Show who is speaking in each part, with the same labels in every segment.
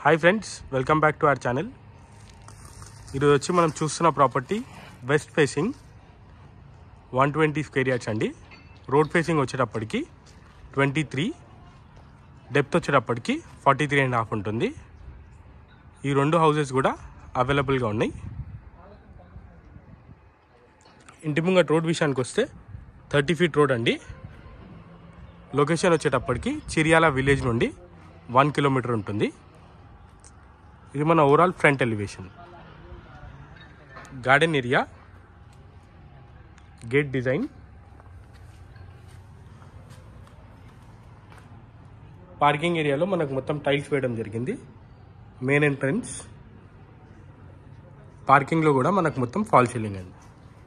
Speaker 1: Hi friends, welcome back to our channel. ఈరోజు వచ్చి మనం చూస్తున్న property west facing 120 square yards అండి. రోడ్ ఫేసింగ్ వచ్చేటప్పటికి 23, డెప్త్ వచ్చేటప్పటికి 43.5 ఉంటుంది. ఈ రెండు హౌసెస్ కూడా అవైలబుల్గా ఉన్నాయి. ఇంటి ముంగట రోడ్ విషయానికి వస్తే 30 ఫీట్ రోడ్ అండి. లొకేషన్ వచ్చేటప్పటికి చిరియాల విలేజ్ నుండి 1 కిలోమీటర్ ఉంటుంది. ఇది మన overall front elevation. Garden area, gate design, parking ఏరియాలో మనకు మొత్తం టైల్స్ వేయడం జరిగింది. మెయిన్ ఎంట్రన్స్, పార్కింగ్లో కూడా మనకు మొత్తం ఫాల్ సీలింగ్ అండి.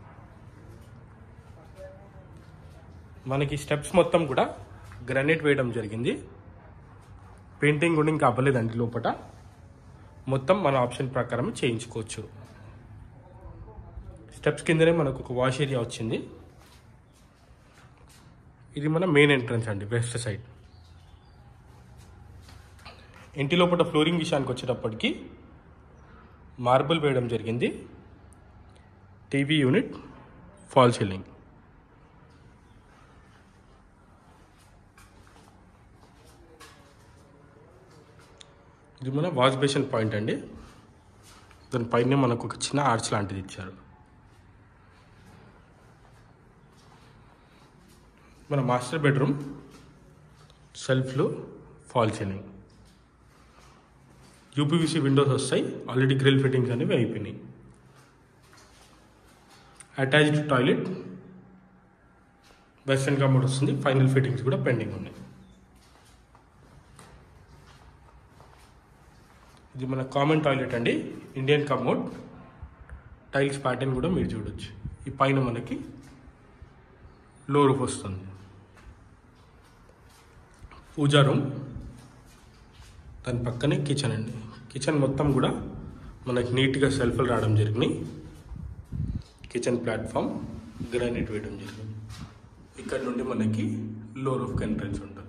Speaker 1: మనకి స్టెప్స్ మొత్తం కూడా గ్రానైట్ వేయడం జరిగింది. పెయింటింగ్ కూడా ఇంకా అవ్వలేదండి. లోపల మొత్తం మన ఆప్షన్ ప్రకారం చేయించుకోవచ్చు. స్టెప్స్ కిందనే మనకు ఒక వాష్ ఏరియా వచ్చింది. ఇది మన మెయిన్ ఎంట్రన్స్ అండి, వెస్ట్ సైడ్. ఇంటి లోపల ఫ్లోరింగ్ విషయానికి వచ్చేటప్పటికి మార్బుల్ వేయడం జరిగింది. TV unit, fall ceiling. ఇది మన వాష్ బేసిన్ పాయింట్ అండి. దానిపైన మనకు ఒక చిన్న ఆర్చ్ లాంటిది ఇచ్చారు. మన మాస్టర్ బెడ్రూమ్, సెల్ఫ్లు, ఫాల్ సీలింగ్, యూపీవీసీ విండోస్ వస్తాయి. ఆల్రెడీ గ్రిల్ ఫిట్టింగ్స్ అనేవి అయిపోయినాయి. అటాచ్డ్ టాయిలెట్, వెస్టర్న్ కమోడ్ వస్తుంది. ఫైనల్ ఫిట్టింగ్స్ కూడా పెండింగ్ ఉన్నాయి. ఇది మన కామన్ టాయిలెట్ అండి, ఇండియన్ కమోడ్. టైల్స్ ప్యాటర్న్ కూడా మీరు చూడొచ్చు. ఈ పైన మనకి లో రూఫ్ వస్తుంది. పూజా రూమ్, దాని పక్కనే కిచెన్ అండి. కిచెన్ మొత్తం కూడా మనకి నీట్గా సెల్ఫ్లు రావడం జరిగినాయి. కిచెన్ ప్లాట్ఫామ్ గ్రానైట్ వేయడం జరిగింది. ఇక్కడ నుండి మనకి లో రూఫ్ ఎంట్రన్స్ ఉంటుంది.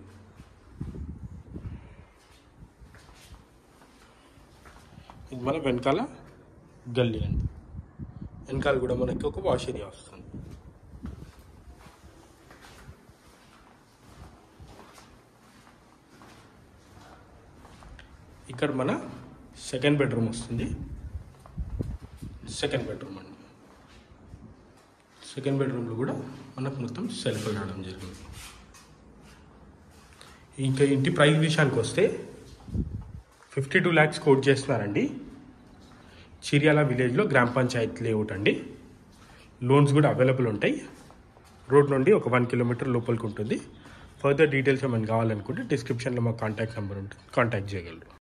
Speaker 1: ఇది మన వెనకాల గల్లీ అండి. వెనకాల కూడా మనకి ఒక వాష్ ఏరియా వస్తుంది. ఇక్కడ మన సెకండ్ బెడ్రూమ్ వస్తుంది. సెకండ్ బెడ్రూమ్ అండి. సెకండ్ బెడ్రూమ్లో కూడా మనకు మొత్తం సెల్ఫ్ రావడం జరిగింది. ఇంకా ఇంటి ప్రైస్ విషయానికి వస్తే 52 lakhs కోట్ చేస్తున్నారండి. చిరియాల విలేజ్లో గ్రామ పంచాయతీ లేఅవుట్ అండి. లోన్స్ కూడా అవైలబుల్ ఉంటాయి. రోడ్ నుండి ఒక 1 కిలోమీటర్ లోపలికి ఉంటుంది. ఫర్దర్ డీటెయిల్స్ ఏమైనా కావాలనుకుంటే డిస్క్రిప్షన్లో మా కాంటాక్ట్ నెంబర్ ఉంటుంది, కాంటాక్ట్ చేయగలరు.